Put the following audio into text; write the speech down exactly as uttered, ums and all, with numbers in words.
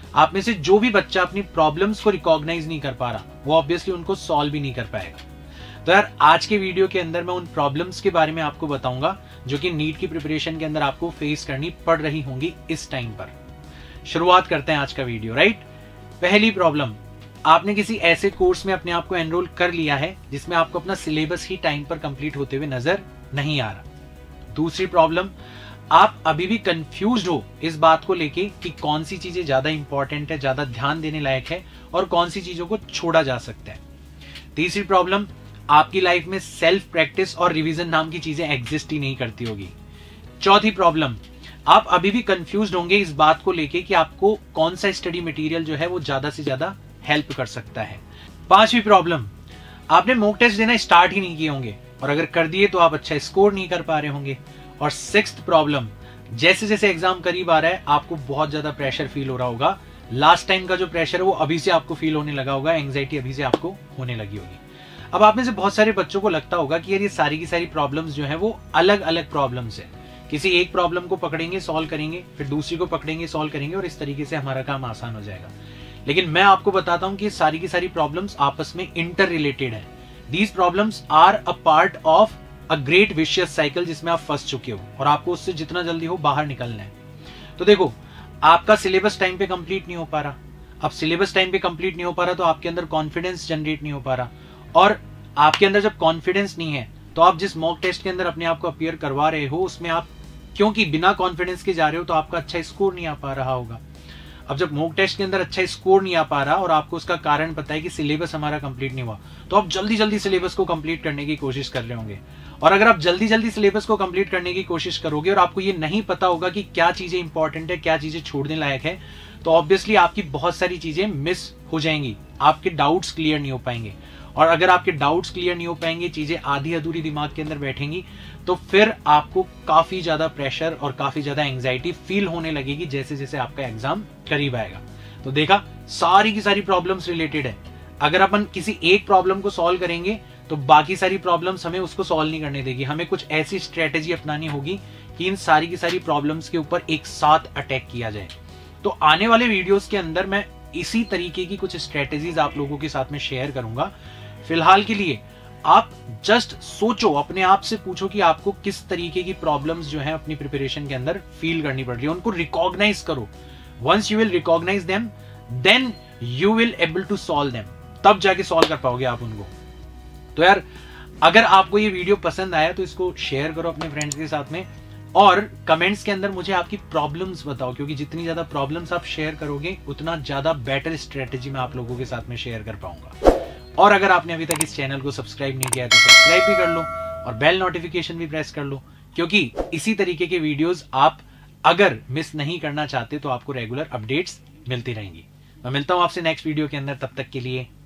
आप में से जो भी बच्चा अपनी प्रॉब्लम्स को रिकॉग्नाइज नहीं कर पा रहा, वो ऑब्वियसली उनको सॉल्व भी नहीं कर पाएगा। तो यार आज के वीडियो के अंदर मैं उन प्रॉब्लम्स के बारे में आपको बताऊंगा जो कि नीट की प्रिपरेशन के अंदर आपको फेस करनी पड़ रही होंगी इस टाइम पर। शुरुआत करते हैं आज का वीडियो। राइट, पहली प्रॉब्लम, आपने किसी ऐसे कोर्स में अपने आप को एनरोल कर लिया है जिसमें आपको अपना सिलेबस ही टाइम पर कंप्लीट होते हुए नजर नहीं आ रहा। दूसरी प्रॉब्लम, आप अभी भी कंफ्यूज्ड हो इस बात को लेके कि कौन सी चीजें ज्यादा इंपॉर्टेंट है, ज्यादा ध्यान देने लायक है और कौन सी चीजों को छोड़ा जा सकता है। तीसरी प्रॉब्लम, आपकी लाइफ में सेल्फ प्रैक्टिस और रिवीजन नाम की चीजें एग्जिस्ट ही नहीं करती होगी। चौथी प्रॉब्लम, आप अभी भी कंफ्यूज्ड होंगे इस बात को लेके कि आपको कौन सा स्टडी मटेरियल जो है वो ज्यादा से ज्यादा हेल्प कर सकता है। पांचवी प्रॉब्लम, आपने मॉक टेस्ट देना स्टार्ट ही नहीं किए होंगे और अगर कर दिए तो आप अच्छा स्कोर नहीं कर पा रहे होंगे। और सिक्स्थ प्रॉब्लम, जैसे जैसे एग्जाम करीब आ रहा है आपको बहुत ज्यादा प्रेशर फील हो रहा होगा। लास्ट टाइम का जो प्रेशर है वो अभी से आपको फील होने लगा होगा, एंग्जाइटी अभी से आपको होने लगी होगी। अब आप में से बहुत सारे बच्चों को लगता होगा कि यार ये सारी की सारी प्रॉब्लम्स जो है वो अलग अलग प्रॉब्लम्स है, किसी एक प्रॉब्लम को पकड़ेंगे सॉल्व करेंगे, फिर दूसरी को पकड़ेंगे सॉल्व करेंगे और इस तरीके से हमारा काम आसान हो जाएगा। लेकिन मैं आपको बताता हूं कि ये सारी की सारी प्रॉब्लम्स आपस में इंटर रिलेटेड है। These problems are a part of a great vicious cycle जिसमें आप फंस चुके हो और आपको उससे जितना जल्दी हो बाहर निकलना है। तो देखो, आपका सिलेबस टाइम पे कंप्लीट नहीं हो पा रहा। अब सिलेबस टाइम पे कंप्लीट नहीं हो पा रहा तो आपके अंदर कॉन्फिडेंस जनरेट नहीं हो पा रहा, और आपके अंदर जब कॉन्फिडेंस नहीं है तो आप जिस मॉक टेस्ट के अंदर अपने आप को अपीयर करवा रहे हो उसमें आप क्योंकि बिना कॉन्फिडेंस के जा रहे हो तो आपका अच्छा स्कोर नहीं आ पा रहा होगा। अब जब मॉक टेस्ट के अंदर अच्छा स्कोर नहीं आ पा रहा और आपको उसका कारण पता है कि सिलेबस हमारा कंप्लीट नहीं हुआ, तो आप जल्दी जल्दी सिलेबस को कंप्लीट करने की कोशिश कर रहे होंगे। और अगर आप जल्दी जल्दी सिलेबस को कंप्लीट करने की कोशिश करोगे और आपको ये नहीं पता होगा कि क्या चीजें इंपॉर्टेंट है, क्या चीजें छोड़ने लायक है, तो ऑब्वियसली आपकी बहुत सारी चीजें मिस हो जाएंगी, आपके डाउट्स क्लियर नहीं हो पाएंगे। और अगर आपके डाउट्स क्लियर नहीं हो पाएंगे, चीजें आधी अधूरी दिमाग के अंदर बैठेंगी, तो फिर आपको काफी ज्यादा प्रेशर और काफी ज्यादा एंग्जाइटी फील होने लगेगी जैसे जैसे आपका एग्जाम करीब आएगा। तो देखा, सारी की सारी प्रॉब्लम्स रिलेटेड है। अगर अपन किसी एक प्रॉब्लम को सॉल्व करेंगे तो बाकी सारी प्रॉब्लम्स हमें उसको सॉल्व नहीं करने देगी। हमें कुछ ऐसी स्ट्रेटेजी अपनानी होगी कि इन सारी की सारी प्रॉब्लम्स के ऊपर एक साथ अटैक किया जाए। तो आने वाले वीडियोस के अंदर मैं इसी तरीके की कुछ स्ट्रेटेजीज आप लोगों के साथ में शेयर करूंगा। फिलहाल के लिए आप जस्ट सोचो, अपने आप से पूछो कि आपको किस तरीके की प्रॉब्लम्स जो है अपनी प्रिपरेशन के अंदर फील करनी पड़ रही है, उनको रिकॉग्नाइज करो। Once you will recognise them then you will able to solve them, तब जाके सॉल्व कर पाओगे आप उनको। तो यार अगर आपको ये वीडियो पसंद आया तो इसको शेयर करो अपने फ्रेंड्स के साथ में और कमेंट्स के अंदर मुझे आपकी प्रॉब्लम्स बताओ, क्योंकि जितनी ज्यादा प्रॉब्लम्स आप शेयर करोगे उतना ज्यादा बेटर स्ट्रेटेजी मैं आप लोगों के साथ में शेयर कर पाऊंगा। और अगर आपने अभी तक इस चैनल को सब्सक्राइब नहीं किया है तो सब्सक्राइब भी कर लो और बेल नोटिफिकेशन भी प्रेस कर लो, क्योंकि इसी तरीके के वीडियोस आप अगर मिस नहीं करना चाहते तो आपको रेगुलर अपडेट्स मिलती रहेंगी। मैं मिलता हूं आपसे नेक्स्ट वीडियो के अंदर, तब तक के लिए